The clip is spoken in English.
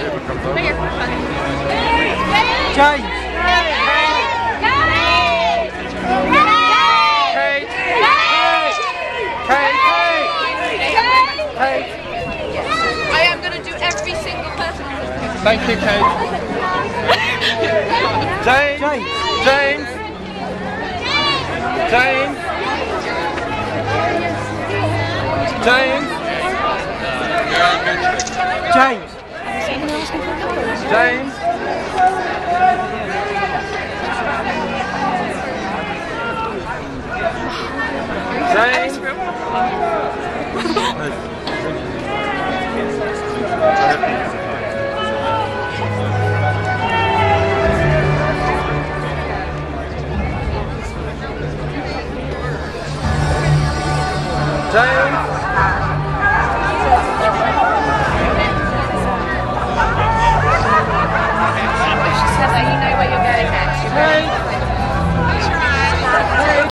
James. I am going to do every single person. Thank you, Kate. James. James. James. James. James. James. James.